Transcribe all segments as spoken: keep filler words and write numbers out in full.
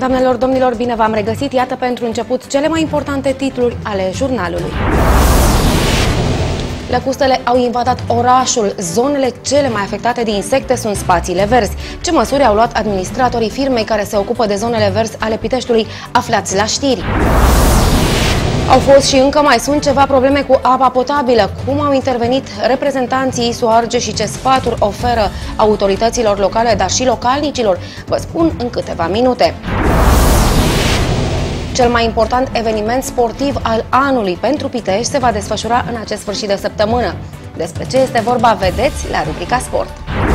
Doamnelor, domnilor, bine v-am regăsit. Iată pentru început cele mai importante titluri ale jurnalului. Lăcustele au invadat orașul. Zonele cele mai afectate de insecte sunt spațiile verzi. Ce măsuri au luat administratorii firmei care se ocupă de zonele verzi ale Piteștiului? Aflați la știri. Au fost și încă mai sunt ceva probleme cu apa potabilă. Cum au intervenit reprezentanții I S U Argeș și ce sfaturi oferă autorităților locale, dar și localnicilor? Vă spun în câteva minute. Cel mai important eveniment sportiv al anului pentru Pitești se va desfășura în acest sfârșit de săptămână. Despre ce este vorba, vedeți la rubrica Sport.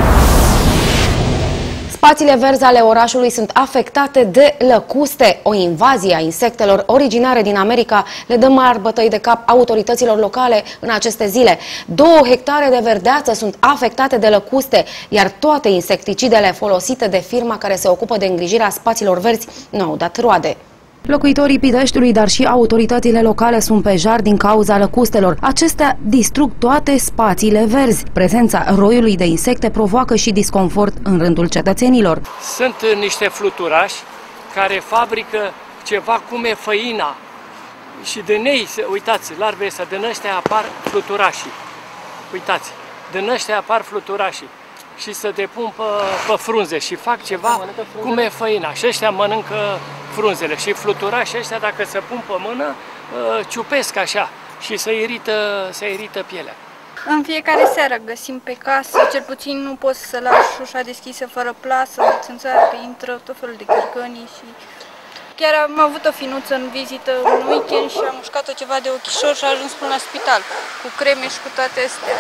Spațiile verzi ale orașului sunt afectate de lăcuste. O invazie a insectelor originare din America le dă mari bătăi de cap autorităților locale în aceste zile. Două hectare de verdeață sunt afectate de lăcuste, iar toate insecticidele folosite de firma care se ocupă de îngrijirea spațiilor verzi nu au dat roade. Locuitorii Piteștiului, dar și autoritățile locale sunt pe jar din cauza lăcustelor. Acestea distrug toate spațiile verzi. Prezența roiului de insecte provoacă și disconfort în rândul cetățenilor. Sunt niște fluturași care fabrică ceva cum e făina. Și din ei, uitați, larvele astea, din ăștia apar fluturașii. Uitați, din ăștia apar fluturașii. Și se depun pe, pe frunze și fac ceva cum e făina. Și ăștia mănâncă frunzele și fluturașii ăștia, dacă se pun pe mână, ciupesc așa și se irită, se irită pielea. În fiecare seară găsim pe casă, cel puțin nu poți să lași ușa deschisă fără plasă, deci în țară că intră tot felul de cârcănii și... Chiar am avut o finuță în vizită un weekend și am mușcat-o ceva de ochișor și a ajuns până la spital, cu creme și cu toate astea.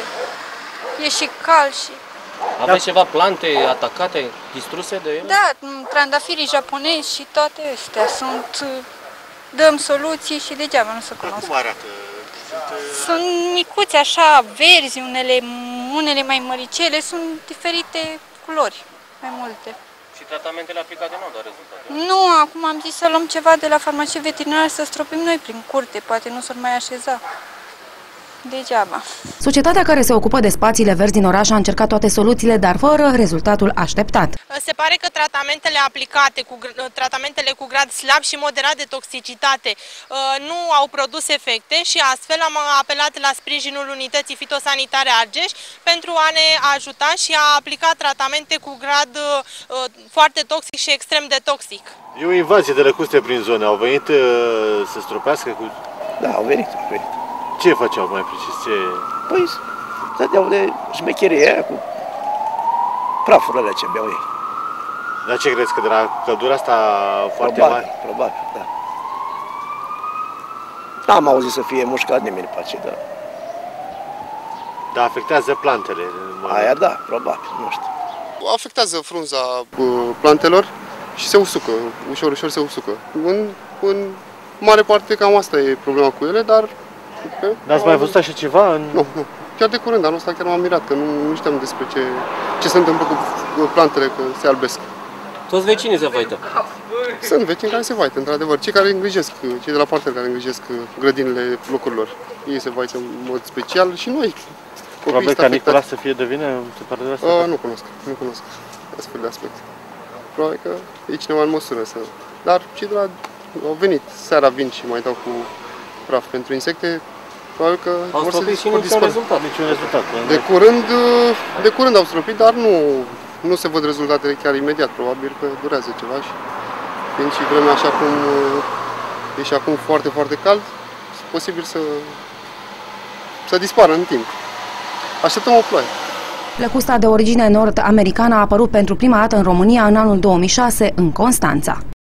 E și cald și... Aveți ceva plante atacate, distruse de ele? Da, trandafirii japonezi și toate astea sunt... Dăm soluții și degeaba nu se cunosc. Cum arată? Sunt micuți așa, verzi, unele, unele mai măricele, sunt diferite culori, mai multe. Și tratamentele aplicate nu au dat rezultate? Nu, acum am zis să luăm ceva de la farmacie veterinară să stropim noi prin curte, poate nu s-ar mai așeza. Degeaba. Societatea care se ocupă de spațiile verzi din oraș a încercat toate soluțiile, dar fără rezultatul așteptat. Se pare că tratamentele aplicate, cu tratamentele cu grad slab și moderat de toxicitate nu au produs efecte și astfel am apelat la sprijinul unității fitosanitare Argeș pentru a ne ajuta și a aplica tratamente cu grad foarte toxic și extrem de toxic. E o invazie de lăcuste prin zone. Au venit să stropească cu... Da, au venit, au venit. Ce făceau mai precis? Ce... Păi, stăteau de șmecherie aia cu prafurile alea ce beau ei. Dar ce crezi, că de la căldura asta foarte probabil, mare? Probabil, da. N-am auzit să fie mușcat nimeni pe aceea, dar... Dar afectează plantele? Aia da, probabil, nu știu. Afectează frunza plantelor și se usucă, ușor, ușor se usucă. În, în mare parte cam asta e problema cu ele, dar... Dar ați mai văzut așa ceva? În... Nu, nu. Chiar de curând, anul ăsta chiar m-am mirat, că nu, nu știam despre ce, ce se întâmplă cu plantele, că se albesc. Toți vecinii se vaită. Sunt vecini care se vaită, într-adevăr. Cei care îngrijesc, cei de la parter care îngrijesc grădinile locurilor. Ei se vaită în mod special și noi. Probabil ca Nicola să fie de vină, se pare de asta? A, nu cunosc, nu cunosc astfel de aspect. Probabil că e cineva în măsură să... Dar cei de la... au venit, seara vin și mai dau cu praf pentru insecte. Probabil că au stropit și niciun rezultat. Niciun rezultat. De curând, de curând au stropit, dar nu, nu se văd rezultatele chiar imediat. Probabil că durează ceva și fiind și vremea așa cum e și acum foarte, foarte cald, e posibil să, să dispară în timp. Așteptăm o ploaie. Lăcusta de origine nord-americană a apărut pentru prima dată în România în anul două mii șase, în Constanța.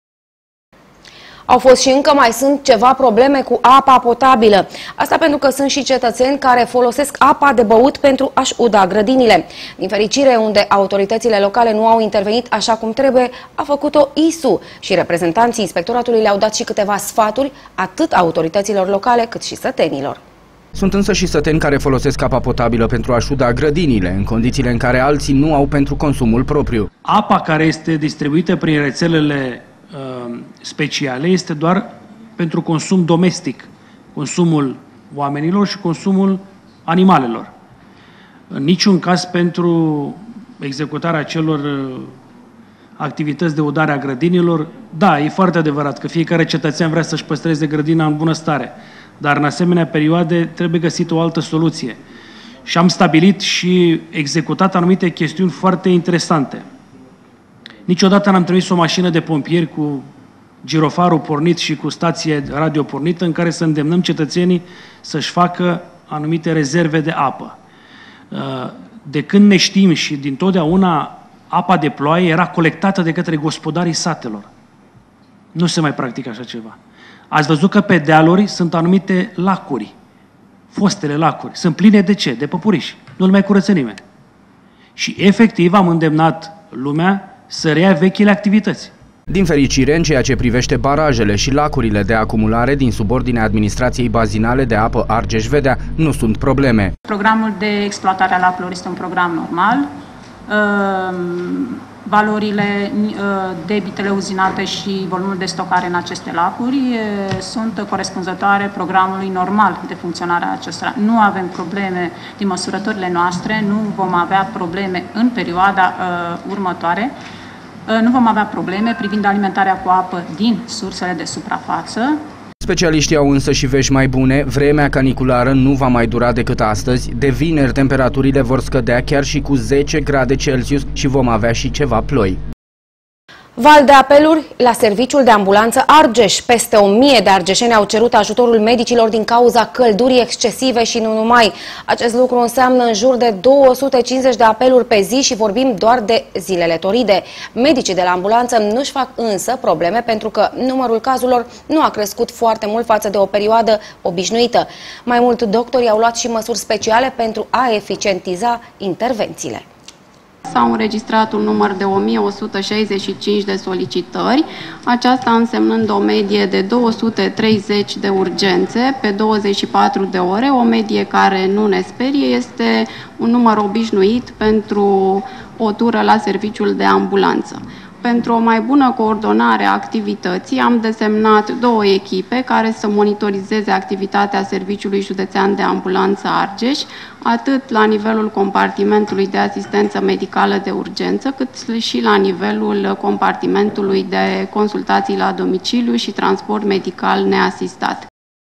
Au fost și încă mai sunt ceva probleme cu apa potabilă. Asta pentru că sunt și cetățeni care folosesc apa de băut pentru a-și uda grădinile. Din fericire, unde autoritățile locale nu au intervenit așa cum trebuie, a făcut-o I S U și reprezentanții inspectoratului le-au dat și câteva sfaturi atât autorităților locale cât și sătenilor. Sunt însă și săteni care folosesc apa potabilă pentru a-și uda grădinile, în condițiile în care alții nu au pentru consumul propriu. Apa care este distribuită prin rețelele speciale este doar pentru consum domestic, consumul oamenilor și consumul animalelor. În niciun caz pentru executarea celor activități de udare a grădinilor. Da, e foarte adevărat că fiecare cetățean vrea să-și păstreze grădina în bună stare, dar în asemenea perioade trebuie găsit o altă soluție. Și am stabilit și executat anumite chestiuni foarte interesante. Niciodată n-am trimis o mașină de pompieri cu girofarul pornit și cu stație radio pornită în care să îndemnăm cetățenii să-și facă anumite rezerve de apă. De când ne știm și din totdeauna apa de ploaie era colectată de către gospodarii satelor. Nu se mai practică așa ceva. Ați văzut că pe dealuri sunt anumite lacuri, fostele lacuri. Sunt pline de ce? De păpuriși. Nu le mai curăță nimeni. Și efectiv am îndemnat lumea să reia vechile activități. Din fericire, în ceea ce privește barajele și lacurile de acumulare din subordinea administrației bazinale de apă Argeș-Vedea, nu sunt probleme. Programul de exploatare a lacurilor este un program normal. Valorile, debitele uzinate și volumul de stocare în aceste lacuri sunt corespunzătoare programului normal de funcționare a acestora. Nu avem probleme din măsurătorile noastre, nu vom avea probleme în perioada următoare. Nu vom avea probleme privind alimentarea cu apă din sursele de suprafață. Specialiștii au însă și vești mai bune. Vremea caniculară nu va mai dura decât astăzi. De vineri, temperaturile vor scădea chiar și cu zece grade Celsius și vom avea și ceva ploi. Val de apeluri la serviciul de ambulanță Argeș. Peste o mie de argeșeni au cerut ajutorul medicilor din cauza căldurii excesive și nu numai. Acest lucru înseamnă în jur de două sute cincizeci de apeluri pe zi și vorbim doar de zilele toride. Medicii de la ambulanță nu-și fac însă probleme pentru că numărul cazurilor nu a crescut foarte mult față de o perioadă obișnuită. Mai mult, doctorii au luat și măsuri speciale pentru a eficientiza intervențiile. S-au înregistrat un număr de o mie o sută șaizeci și cinci de solicitări, aceasta însemnând o medie de două sute treizeci de urgențe pe douăzeci și patru de ore, o medie care nu ne sperie, este un număr obișnuit pentru o tură la serviciul de ambulanță. Pentru o mai bună coordonare a activității, am desemnat două echipe care să monitorizeze activitatea Serviciului Județean de Ambulanță Argeș, atât la nivelul compartimentului de asistență medicală de urgență, cât și la nivelul compartimentului de consultații la domiciliu și transport medical neasistat.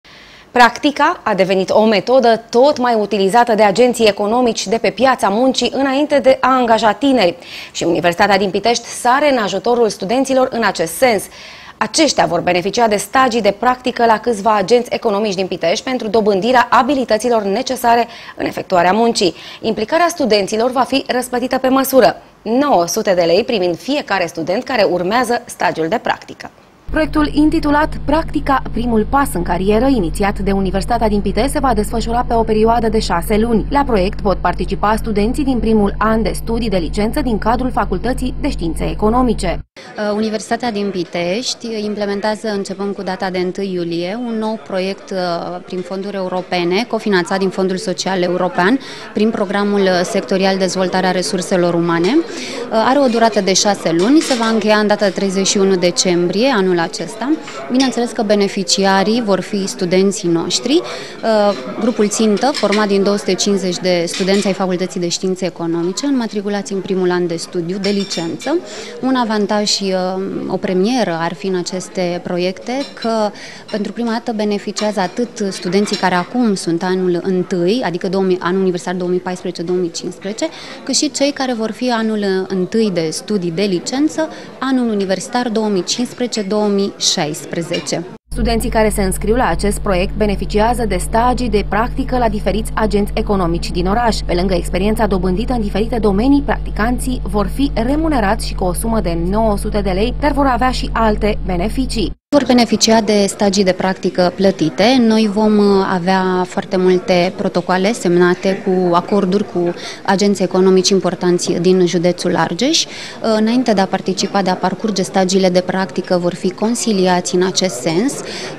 Practica a devenit o metodă tot mai utilizată de agenții economici de pe piața muncii înainte de a angaja tineri. Și Universitatea din Pitești sare în ajutorul studenților în acest sens. Aceștia vor beneficia de stagii de practică la câțiva agenți economici din Pitești pentru dobândirea abilităților necesare în efectuarea muncii. Implicarea studenților va fi răsplătită pe măsură, nouă sute de lei primind fiecare student care urmează stagiul de practică. Proiectul intitulat Practica, primul pas în carieră, inițiat de Universitatea din Pitești, se va desfășura pe o perioadă de șase luni. La proiect pot participa studenții din primul an de studii de licență din cadrul Facultății de Științe Economice. Universitatea din Pitești implementează, începând cu data de întâi iulie, un nou proiect prin fonduri europene, cofinanțat din Fondul Social European, prin programul sectorial Dezvoltare a Resurselor Umane. Are o durată de șase luni, se va încheia în data treizeci și unu decembrie anul acesta. Bineînțeles că beneficiarii vor fi studenții noștri. Grupul țintă, format din două sute cincizeci de studenți ai Facultății de Științe Economice, înmatriculați în primul an de studiu de licență. Un avantaj și o premieră ar fi în aceste proiecte că pentru prima dată beneficiază atât studenții care acum sunt anul întâi, adică anul universitar două mii paisprezece două mii cincisprezece, cât și cei care vor fi anul întâi de studii de licență, anul universitar două mii cincisprezece două mii șaisprezece. Studenții care se înscriu la acest proiect beneficiază de stagii de practică la diferiți agenți economici din oraș. Pe lângă experiența dobândită în diferite domenii, practicanții vor fi remunerați și cu o sumă de nouă sute de lei, dar vor avea și alte beneficii. Vor beneficia de stagii de practică plătite. Noi vom avea foarte multe protocoale semnate cu acorduri cu agenții economici importanți din județul Argeș. Înainte de a participa, de a parcurge stagiile de practică, vor fi consiliați în acest sens.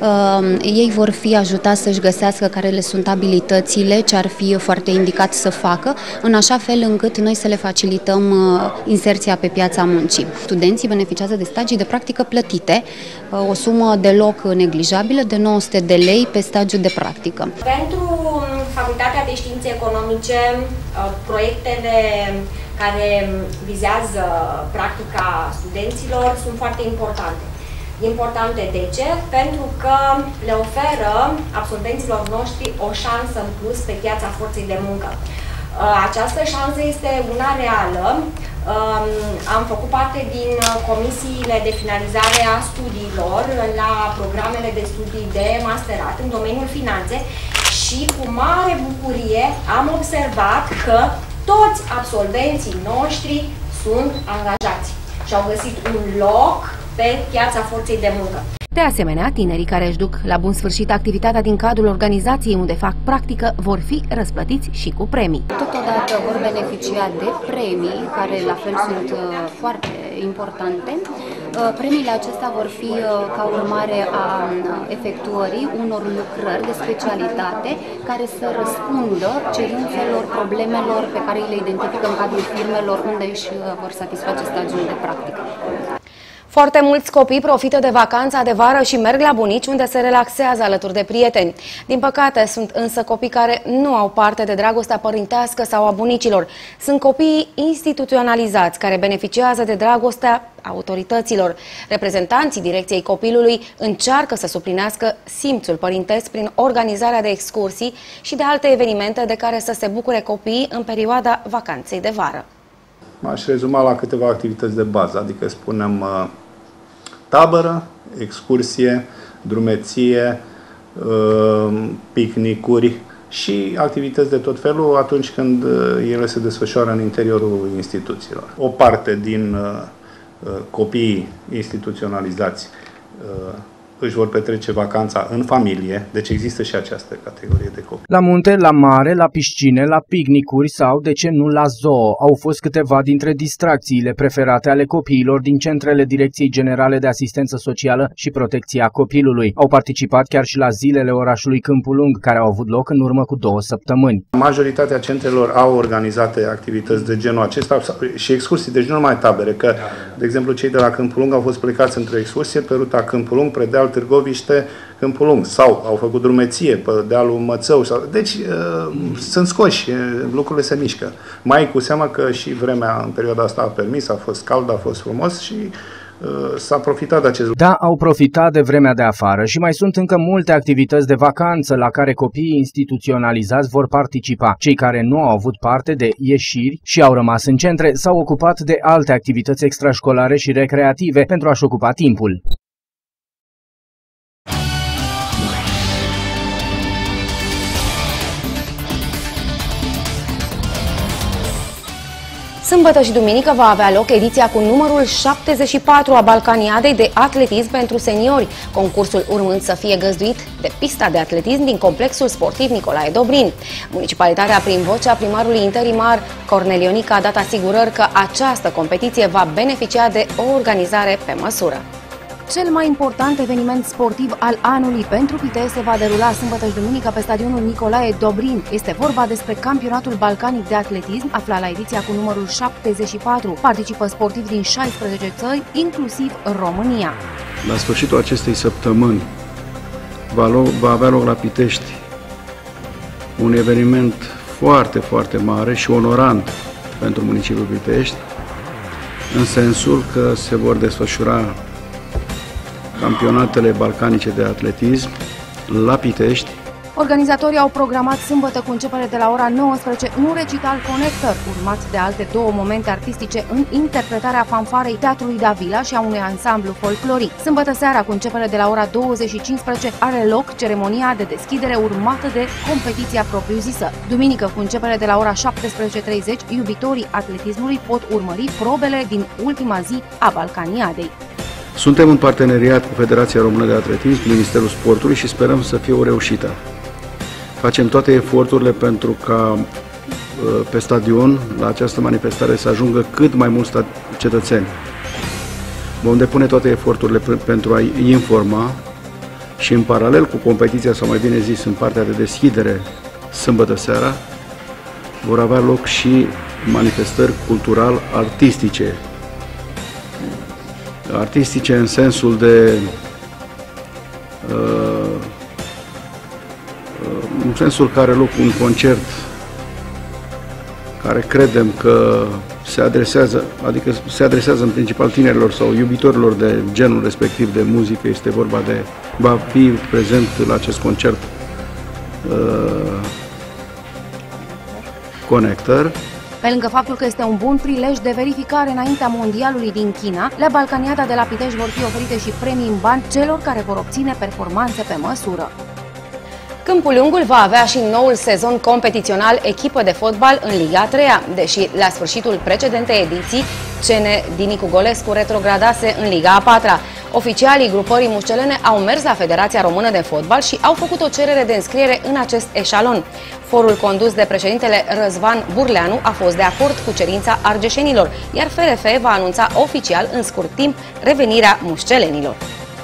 Ei vor fi ajutați să-și găsească care le sunt abilitățile, ce ar fi foarte indicat să facă, în așa fel încât noi să le facilităm inserția pe piața muncii. Studenții beneficiază de stagii de practică plătite, o sumă deloc neglijabilă de nouă sute de lei pe stagiu de practică. Pentru Facultatea de Științe Economice, proiectele care vizează practica studenților sunt foarte importante. Importante de ce? Pentru că le oferă absolvenților noștri o șansă în plus pe piața forței de muncă. Această șansă este una reală. Am făcut parte din comisiile de finalizare a studiilor la programele de studii de masterat în domeniul finanțe și cu mare bucurie am observat că toți absolvenții noștri sunt angajați și au găsit un loc pe piața forței de muncă. De asemenea, tinerii care își duc la bun sfârșit activitatea din cadrul organizației unde fac practică vor fi răsplătiți și cu premii. Totodată vor beneficia de premii, care la fel sunt foarte importante. Premiile acestea vor fi ca urmare a efectuării unor lucrări de specialitate care să răspundă cerințelor, problemelor pe care le identifică în cadrul firmelor unde își vor satisface stagiul de practică. Foarte mulți copii profită de vacanța de vară și merg la bunici unde se relaxează alături de prieteni. Din păcate, sunt însă copii care nu au parte de dragostea părintească sau a bunicilor. Sunt copiii instituționalizați care beneficiază de dragostea autorităților. Reprezentanții Direcției Copilului încearcă să suplinească simțul părintesc prin organizarea de excursii și de alte evenimente de care să se bucure copiii în perioada vacanței de vară. M-aș rezuma la câteva activități de bază, adică spunem tabără, excursie, drumeție, picnicuri și activități de tot felul atunci când ele se desfășoară în interiorul instituțiilor. O parte din copiii instituționalizați își vor petrece vacanța în familie, deci există și această categorie de copii. La munte, la mare, la piscine, la picnicuri sau, de ce nu, la zoo au fost câteva dintre distracțiile preferate ale copiilor din centrele Direcției Generale de Asistență Socială și Protecția Copilului. Au participat chiar și la zilele orașului Câmpul Lung, care au avut loc în urmă cu două săptămâni. Majoritatea centrelor au organizate activități de genul acesta și excursii, deci nu numai tabere, că, de exemplu, cei de la Câmpul Lung au fost plecați într-o excursie pe ruta Câmpul Lung, Predeal, Târgoviște, Câmpul Lung, sau au făcut drumeție pe dealul Mățău. Sau... Deci uh, sunt scoși, lucrurile se mișcă. Mai cu seama că și vremea în perioada asta a permis, a fost cald, a fost frumos și uh, s-a profitat de acest lucru. Da, au profitat de vremea de afară și mai sunt încă multe activități de vacanță la care copiii instituționalizați vor participa. Cei care nu au avut parte de ieșiri și au rămas în centre s-au ocupat de alte activități extrașcolare și recreative pentru a-și ocupa timpul. Sâmbătă și duminică va avea loc ediția cu numărul șaptezeci și patru a Balcaniadei de atletism pentru seniori, concursul urmând să fie găzduit de pista de atletism din complexul sportiv Nicolae Dobrin. Municipalitatea, prin vocea primarului interimar Cornel Ionica, a dat asigurări că această competiție va beneficia de o organizare pe măsură. Cel mai important eveniment sportiv al anului pentru Pitești se va derula sâmbătă și duminică pe stadionul Nicolae Dobrin. Este vorba despre campionatul balcanic de atletism, aflat la ediția cu numărul șaptezeci și patru. Participă sportivi din șaisprezece țări, inclusiv România. La sfârșitul acestei săptămâni va, va avea loc la Pitești un eveniment foarte, foarte mare și onorant pentru municipiul Pitești, în sensul că se vor desfășura campionatele balcanice de atletism la Pitești. Organizatorii au programat sâmbătă cu începere de la ora nouăsprezece un recital Connector, urmat de alte două momente artistice în interpretarea fanfarei Teatrului Davila și a unui ansamblu folcloric. Sâmbătă seara, cu începere de la ora douăzeci și cincisprezece, are loc ceremonia de deschidere urmată de competiția propriu-zisă. Duminică, cu începere de la ora șaptesprezece treizeci, iubitorii atletismului pot urmări probele din ultima zi a Balcaniadei. Suntem în parteneriat cu Federația Română de Atletism, cu Ministerul Sportului și sperăm să fie o reușită. Facem toate eforturile pentru ca pe stadion, la această manifestare, să ajungă cât mai mulți cetățeni. Vom depune toate eforturile pentru a-i informa și, în paralel cu competiția, sau mai bine zis, în partea de deschidere, sâmbătă seara, vor avea loc și manifestări cultural-artistice. Artistice în sensul de uh, în sensul că are loc un concert care credem că se adresează, adică se adresează în principal tinerilor sau iubitorilor de genul respectiv de muzică. Este vorba de, va fi prezent la acest concert uh, Connector. Pe lângă faptul că este un bun prilej de verificare înaintea mondialului din China, la Balcaniada de la Pitești vor fi oferite și premii în bani celor care vor obține performanțe pe măsură. Câmpul Lungul va avea și noul sezon competițional echipă de fotbal în Liga a treia, deși la sfârșitul precedentei ediții C N Dinicu Golescu retrogradase în Liga a patra. Oficialii grupării mușcelene au mers la Federația Română de Fotbal și au făcut o cerere de înscriere în acest eșalon. Forul condus de președintele Răzvan Burleanu a fost de acord cu cerința argeșenilor, iar F R F va anunța oficial în scurt timp revenirea mușcelenilor.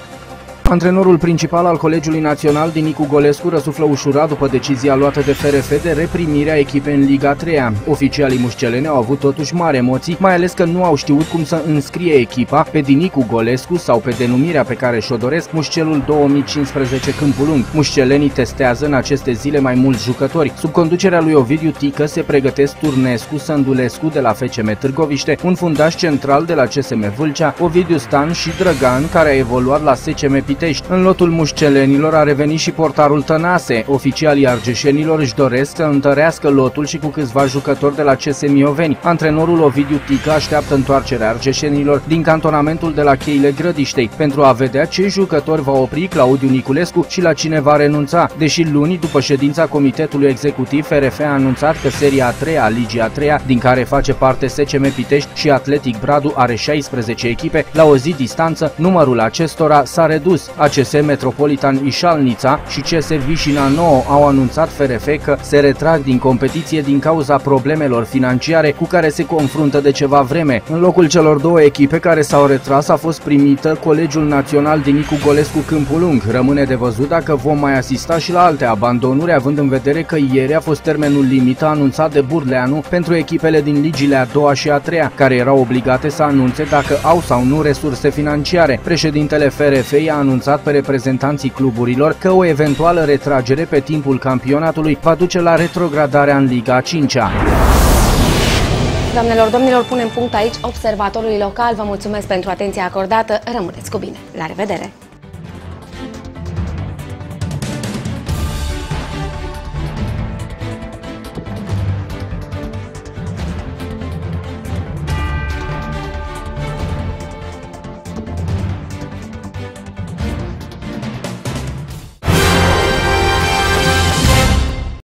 Antrenorul principal al Colegiului Național, Dinicu Golescu, răsuflă ușurat după decizia luată de F R F de reprimirea echipei în Liga a treia. Oficialii mușceleni au avut totuși mari emoții, mai ales că nu au știut cum să înscrie echipa pe Dinicu Golescu sau pe denumirea pe care și-o doresc, Mușcelul două mii cincisprezece Câmpul Lung. Mușcelenii testează în aceste zile mai mulți jucători. Sub conducerea lui Ovidiu Tică se pregătesc Turnescu, Sândulescu de la F C M Târgoviște, un fundaș central de la C S M Vâlcea, Ovidiu Stan și Drăgan, care a evoluat la S C M Pitești. În lotul mușcelenilor a revenit și portarul Tănase. Oficialii argeșenilor își doresc să întărească lotul și cu câțiva jucători de la C S Mioveni. Antrenorul Ovidiu Tică așteaptă întoarcerea argeșenilor din cantonamentul de la Cheile Grădiștei pentru a vedea ce jucători va opri Claudiu Niculescu și la cine va renunța. Deși luni, după ședința Comitetului Executiv, F R F a anunțat că seria a treia a Ligii a treia, din care face parte S C M Pitești și Atletic Bradu, are șaisprezece echipe, la o zi distanță, numărul acestora s-a redus. A C S Metropolitan Ișalnița și C S Vișina nouă au anunțat F R F că se retrag din competiție din cauza problemelor financiare cu care se confruntă de ceva vreme. În locul celor două echipe care s-au retras a fost primită Colegiul Național Dinicu Golescu Câmpul Lung. Rămâne de văzut dacă vom mai asista și la alte abandonuri, având în vedere că ieri a fost termenul limită anunțat de Burleanu pentru echipele din ligile a doua și a treia, care erau obligate să anunțe dacă au sau nu resurse financiare. Președintele F R F i-a anunțat pe reprezentanții cluburilor că o eventuală retragere pe timpul campionatului va duce la retrogradarea în Liga a cincea. Doamnelor, domnilor, punem punct aici observatorului local. Vă mulțumesc pentru atenția acordată. Rămâneți cu bine. La revedere!